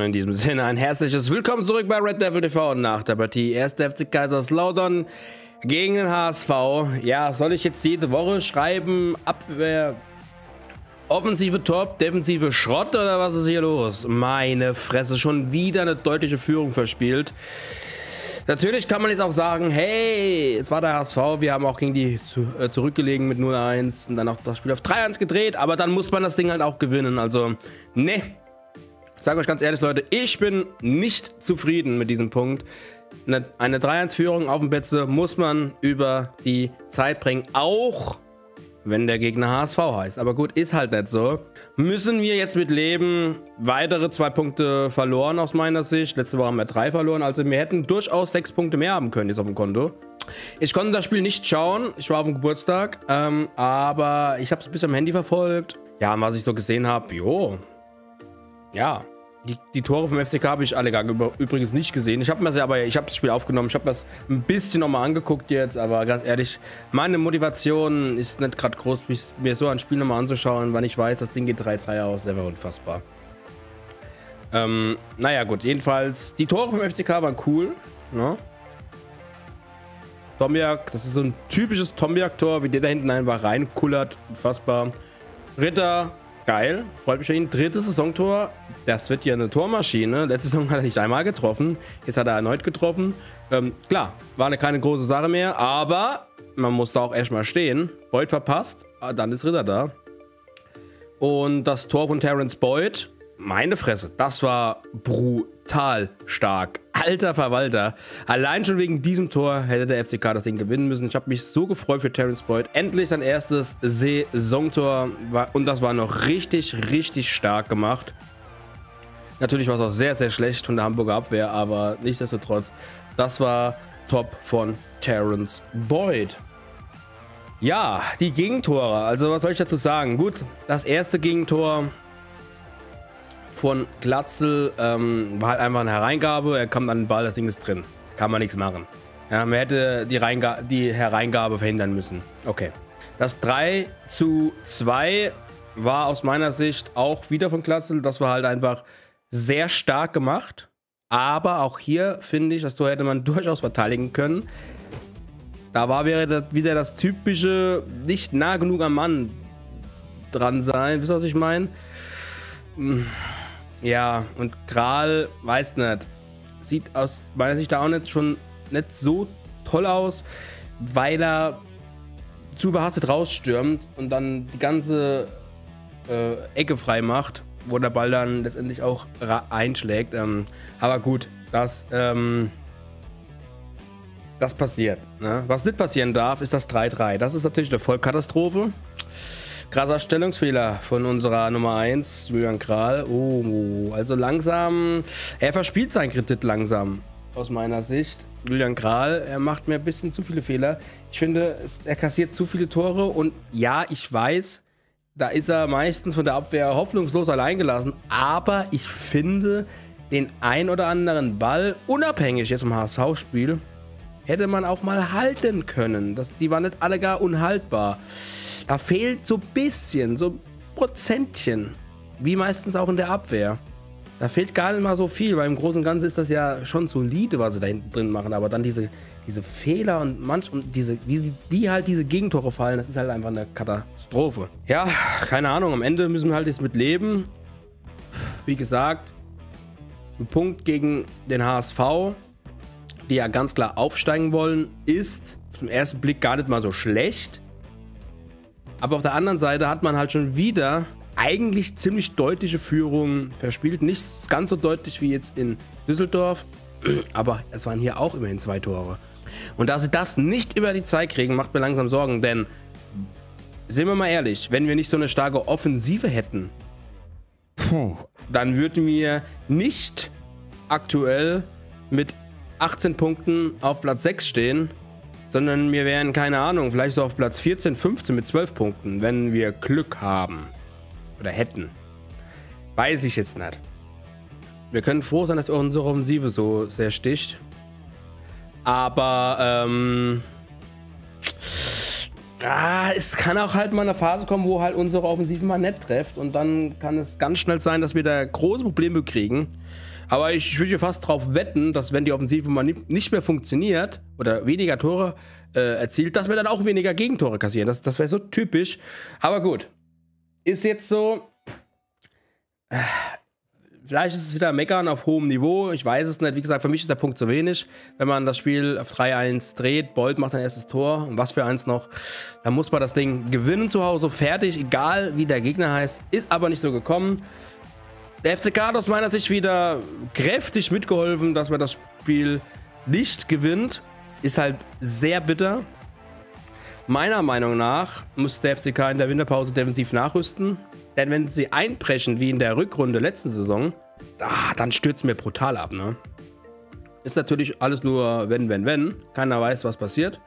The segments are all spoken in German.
in diesem Sinne ein herzliches Willkommen zurück bei Red Devil TV nach der Partie 1. FC Kaiserslautern gegen den HSV. Ja, soll ich jetzt jede Woche schreiben, Abwehr, Offensive Top, Defensive Schrott oder was ist hier los? Meine Fresse, schon wieder eine deutliche Führung verspielt. Natürlich kann man jetzt auch sagen, hey, es war der HSV, wir haben auch gegen die zurückgelegen mit 0-1 und dann auch das Spiel auf 3-1 gedreht, aber dann muss man das Ding halt auch gewinnen, also, ne. Ich sage euch ganz ehrlich, Leute, ich bin nicht zufrieden mit diesem Punkt. Eine 3-1-Führung auf dem Betze muss man über die Zeit bringen, auch wenn der Gegner HSV heißt. Aber gut, ist halt nicht so. Müssen wir jetzt mit leben. Weitere 2 Punkte verloren aus meiner Sicht. Letzte Woche haben wir 3 verloren. Also wir hätten durchaus 6 Punkte mehr haben können jetzt auf dem Konto. Ich konnte das Spiel nicht schauen. Ich war auf dem Geburtstag. Aber ich habe es ein bisschen am Handy verfolgt. Ja, und was ich so gesehen habe, jo. Ja. Die Tore vom FCK habe ich alle übrigens nicht gesehen. Ich habe das Spiel aufgenommen. Ich habe das ein bisschen nochmal angeguckt jetzt, aber ganz ehrlich, meine Motivation ist nicht gerade groß, mir so ein Spiel nochmal anzuschauen, wann ich weiß, das Ding geht 3-3 aus. Das wäre unfassbar. Naja gut, jedenfalls, die Tore vom FCK waren cool. Ne? Tomjak, das ist so ein typisches Tomjak-Tor, wie der da hinten einfach reinkullert. Unfassbar. Ritter. Geil, freut mich für ihn. 3. Saisontor, das wird hier eine Tormaschine. Letzte Saison hat er nicht einmal getroffen, jetzt hat er erneut getroffen. Klar, war keine große Sache mehr, aber man muss da auch erstmal stehen. Boyd verpasst, dann ist Ritter da. Und das Tor von Terence Boyd, meine Fresse, das war brutal stark. Alter Verwalter. Allein schon wegen diesem Tor hätte der FCK das Ding gewinnen müssen. Ich habe mich so gefreut für Terence Boyd. Endlich sein erstes Saisontor. Und das war noch richtig, richtig stark gemacht. Natürlich war es auch sehr, sehr schlecht von der Hamburger Abwehr, aber nichtsdestotrotz, das war top von Terence Boyd. Ja, die Gegentore. Also was soll ich dazu sagen? Gut, das erste Gegentor von Glatzel war halt einfach eine Hereingabe. Er kommt an den Ball, das Ding ist drin. Kann man nichts machen. Ja, man hätte die Hereingabe verhindern müssen. Okay. Das 3:2 war aus meiner Sicht auch wieder von Glatzel. Das war halt einfach sehr stark gemacht. Aber auch hier finde ich, das Tor hätte man durchaus verteidigen können. Da wäre wieder das typische, nicht nah genug am Mann dran sein. Wisst ihr, was ich meine? Ja, und Kral, weiß nicht, sieht aus meiner Sicht da auch nicht so toll aus, weil er zu überhastet rausstürmt und dann die ganze Ecke frei macht, wo der Ball dann letztendlich auch einschlägt. Aber gut, das passiert. Ne? Was nicht passieren darf, ist das 3:3. Das ist natürlich eine Vollkatastrophe. Krasser Stellungsfehler von unserer Nummer 1, Julian Kral. Oh, also langsam, er verspielt seinen Kredit langsam, aus meiner Sicht. Julian Kral, er macht mir ein bisschen zu viele Fehler. Ich finde, er kassiert zu viele Tore und ja, ich weiß, da ist er meistens von der Abwehr hoffnungslos allein gelassen, aber ich finde, den ein oder anderen Ball, unabhängig jetzt vom HSV-Spiel, hätte man auch mal halten können. Die waren nicht alle gar unhaltbar. Da fehlt so ein bisschen, so ein Prozentchen, wie meistens auch in der Abwehr. Da fehlt gar nicht mal so viel, weil im Großen und Ganzen ist das ja schon solide, was sie da hinten drin machen. Aber dann diese Fehler und wie halt diese Gegentore fallen, das ist halt einfach eine Katastrophe. Ja, keine Ahnung, am Ende müssen wir halt jetzt mit leben. Wie gesagt, ein Punkt gegen den HSV, die ja ganz klar aufsteigen wollen, ist zum ersten Blick gar nicht mal so schlecht. Aber auf der anderen Seite hat man halt schon wieder eigentlich ziemlich deutliche Führung verspielt. Nicht ganz so deutlich wie jetzt in Düsseldorf, aber es waren hier auch immerhin 2 Tore. Und dass sie das nicht über die Zeit kriegen, macht mir langsam Sorgen, denn, sind wir mal ehrlich, wenn wir nicht so eine starke Offensive hätten, dann würden wir nicht aktuell mit 18 Punkten auf Platz 6 stehen, sondern wir wären, keine Ahnung, vielleicht so auf Platz 14, 15 mit 12 Punkten, wenn wir Glück haben. Oder hätten. Weiß ich jetzt nicht. Wir können froh sein, dass unsere Offensive so sehr sticht. Aber, es kann auch halt mal eine Phase kommen, wo halt unsere Offensive mal nicht trifft. Und dann kann es ganz schnell sein, dass wir da große Probleme kriegen. Aber ich würde fast drauf wetten, dass wenn die Offensive mal nicht mehr funktioniert oder weniger Tore erzielt, dass wir dann auch weniger Gegentore kassieren. Das wäre so typisch. Aber gut, ist jetzt so. Vielleicht ist es wieder Meckern auf hohem Niveau. Ich weiß es nicht. Wie gesagt, für mich ist der Punkt zu wenig. Wenn man das Spiel auf 3-1 dreht, Bolt macht sein erstes Tor und was für eins noch, dann muss man das Ding gewinnen zu Hause. Fertig, egal wie der Gegner heißt. Ist aber nicht so gekommen. Der FCK hat aus meiner Sicht wieder kräftig mitgeholfen, dass man das Spiel nicht gewinnt. Ist halt sehr bitter. Meiner Meinung nach muss der FCK in der Winterpause defensiv nachrüsten. Denn wenn sie einbrechen, wie in der Rückrunde letzten Saison, dann stürzt mir brutal ab, ne? Ist natürlich alles nur wenn. Keiner weiß, was passiert.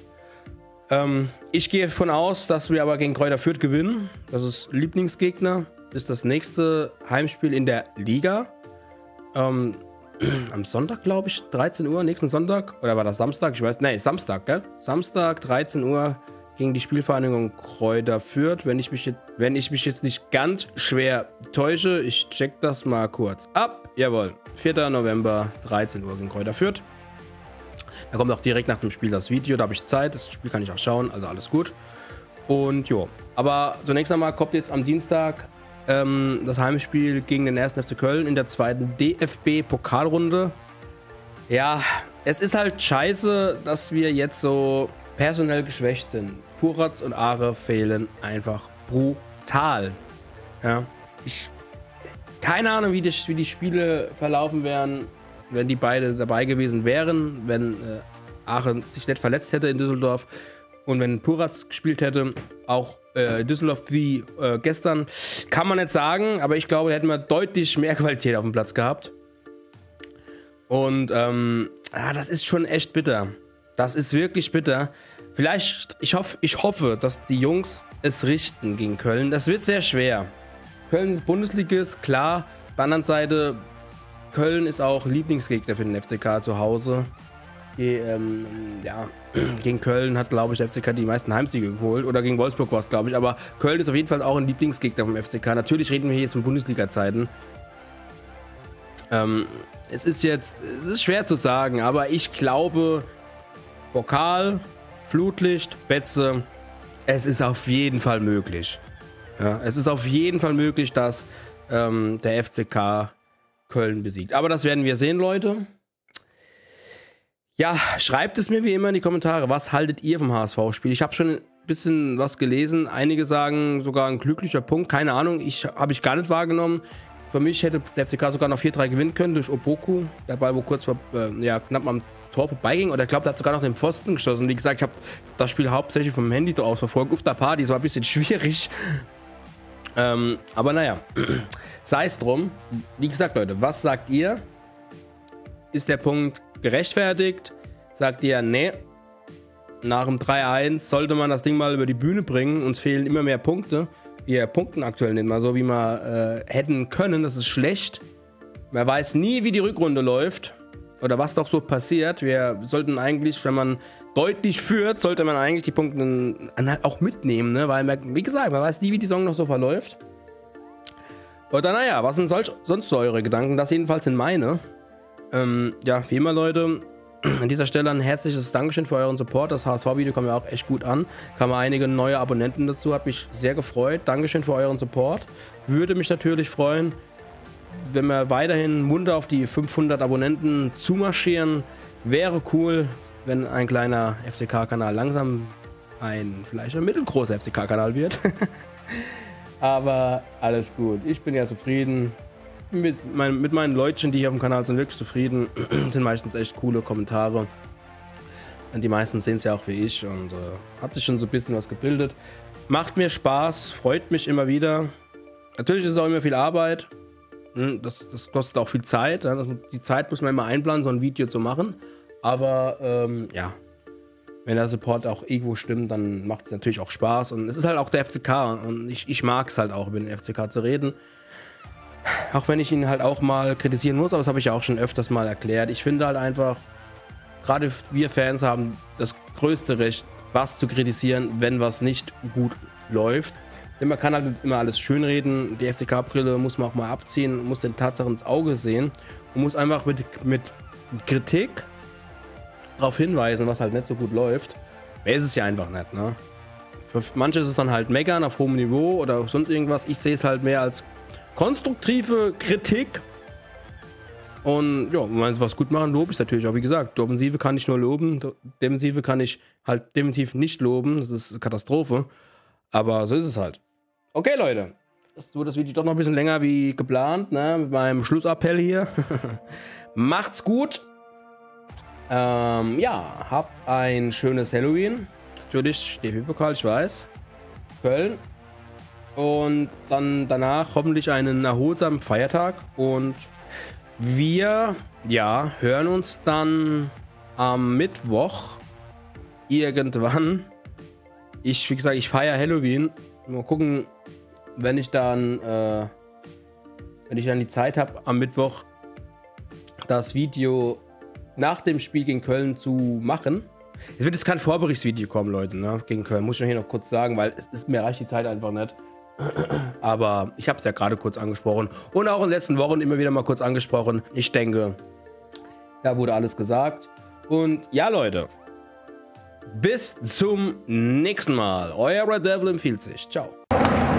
Ich gehe davon aus, dass wir aber gegen Kräuter Fürth gewinnen. Das ist Lieblingsgegner. Ist das nächste Heimspiel in der Liga. Am Sonntag, glaube ich, 13 Uhr, nächsten Sonntag. Oder war das Samstag? Ich weiß, nee, Samstag, gell? Samstag, 13 Uhr. Gegen die Spielvereinigung Kräuter Fürth, wenn ich mich jetzt nicht ganz schwer täusche. Ich check das mal kurz ab. Jawohl, 4. November, 13 Uhr gegen Kräuter Fürth. Da kommt auch direkt nach dem Spiel das Video, da habe ich Zeit. Das Spiel kann ich auch schauen, also alles gut. Und jo, aber zunächst einmal kommt jetzt am Dienstag das Heimspiel gegen den 1. FC Köln in der zweiten DFB-Pokalrunde. Ja, es ist halt scheiße, dass wir jetzt so personell geschwächt sind. Puratz und Are fehlen einfach brutal. Ja, keine Ahnung, wie die Spiele verlaufen wären, wenn die beide dabei gewesen wären, wenn Are sich nicht verletzt hätte in Düsseldorf und wenn Puratz gespielt hätte, auch in Düsseldorf wie gestern, kann man nicht sagen, aber ich glaube, da hätten wir deutlich mehr Qualität auf dem Platz gehabt. Und das ist schon echt bitter. Das ist wirklich bitter. Vielleicht, ich hoffe, dass die Jungs es richten gegen Köln. Das wird sehr schwer. Köln ist Bundesligist, klar. Auf der anderen Seite, Köln ist auch Lieblingsgegner für den FCK zu Hause. Gegen Köln hat, glaube ich, der FCK die meisten Heimsiege geholt. Oder gegen Wolfsburg war es, glaube ich. Aber Köln ist auf jeden Fall auch ein Lieblingsgegner vom FCK. Natürlich reden wir hier jetzt von Bundesliga-Zeiten. Es ist schwer zu sagen, aber ich glaube, Pokal, Flutlicht, Betze, es ist auf jeden Fall möglich. Ja, es ist auf jeden Fall möglich, dass der FCK Köln besiegt. Aber das werden wir sehen, Leute. Ja, schreibt es mir wie immer in die Kommentare. Was haltet ihr vom HSV-Spiel? Ich habe schon ein bisschen was gelesen. Einige sagen sogar ein glücklicher Punkt. Keine Ahnung, habe ich gar nicht wahrgenommen. Für mich hätte der FCK sogar noch 4-3 gewinnen können durch Opoku. Der Ball, wo kurz knapp am Tor vorbeiging. Oder ich glaube, der hat sogar noch den Pfosten geschossen. Wie gesagt, ich habe das Spiel hauptsächlich vom Handy aus verfolgt. Auf der Party, das war ein bisschen schwierig. Aber naja, sei es drum. Wie gesagt, Leute, was sagt ihr? Ist der Punkt gerechtfertigt? Sagt ihr, nee, nach dem 3-1 sollte man das Ding mal über die Bühne bringen. Uns fehlen immer mehr Punkte. Wir punkten aktuell nicht mal so, wie wir hätten können. Das ist schlecht. Man weiß nie, wie die Rückrunde läuft. Oder was doch so passiert. Wir sollten eigentlich, wenn man deutlich führt, sollte man eigentlich die Punkte halt auch mitnehmen, ne? Weil, wie gesagt, man weiß nie, wie die Saison noch so verläuft. Oder naja, was sind sonst so eure Gedanken? Das jedenfalls sind meine. Ja, wie immer, Leute, an dieser Stelle ein herzliches Dankeschön für euren Support. Das HSV-Video kam ja auch echt gut an. Kamen einige neue Abonnenten dazu, hat mich sehr gefreut. Dankeschön für euren Support. Würde mich natürlich freuen, wenn wir weiterhin munter auf die 500 Abonnenten zumarschieren. Wäre cool, wenn ein kleiner FCK-Kanal langsam vielleicht ein mittelgroßer FCK-Kanal wird. Aber alles gut. Ich bin ja zufrieden. Mit meinen Leutchen, die hier auf dem Kanal sind, wirklich zufrieden. Sind meistens echt coole Kommentare. Und die meisten sehen es ja auch wie ich und hat sich schon so ein bisschen was gebildet. Macht mir Spaß, freut mich immer wieder. Natürlich ist es auch immer viel Arbeit. Das kostet auch viel Zeit. Die Zeit muss man immer einplanen, so ein Video zu machen. Aber ja, wenn der Support auch irgendwo stimmt, dann macht es natürlich auch Spaß. Und es ist halt auch der FCK. Und ich mag es halt auch, über den FCK zu reden. Auch wenn ich ihn halt auch mal kritisieren muss, aber das habe ich ja auch schon öfters mal erklärt. Ich finde halt einfach, gerade wir Fans haben das größte Recht, was zu kritisieren, wenn was nicht gut läuft. Man kann halt nicht immer alles schönreden. Die FCK-Brille muss man auch mal abziehen, muss den Tatsachen ins Auge sehen und muss einfach mit Kritik darauf hinweisen, was halt nicht so gut läuft. Mehr ist es ja einfach nicht, ne? Für manche ist es dann halt Meckern auf hohem Niveau oder sonst irgendwas. Ich sehe es halt mehr als konstruktive Kritik. Und ja, wenn man was gut machen, lobe ich natürlich auch. Wie gesagt, die Offensive kann ich nur loben, die Defensive kann ich halt definitiv nicht loben. Das ist eine Katastrophe. Aber so ist es halt. Okay, Leute. Das wird das Video doch noch ein bisschen länger wie geplant, ne? Mit meinem Schlussappell hier. Macht's gut. Ja, habt ein schönes Halloween. Natürlich, DFB-Pokal, ich weiß. Köln. Und dann danach hoffentlich einen erholsamen Feiertag. Und wir, ja, hören uns dann am Mittwoch irgendwann. Wie gesagt, ich feiere Halloween. Mal gucken, wenn ich dann die Zeit habe, am Mittwoch das Video nach dem Spiel gegen Köln zu machen. Es wird jetzt kein Vorberichtsvideo kommen, Leute, ne, gegen Köln. Muss ich hier noch kurz sagen, weil mir reicht die Zeit einfach nicht. Aber ich habe es ja gerade kurz angesprochen und auch in den letzten Wochen immer wieder mal kurz angesprochen. Ich denke, da wurde alles gesagt. Und ja, Leute, bis zum nächsten Mal. Euer Red Devil empfiehlt sich. Ciao.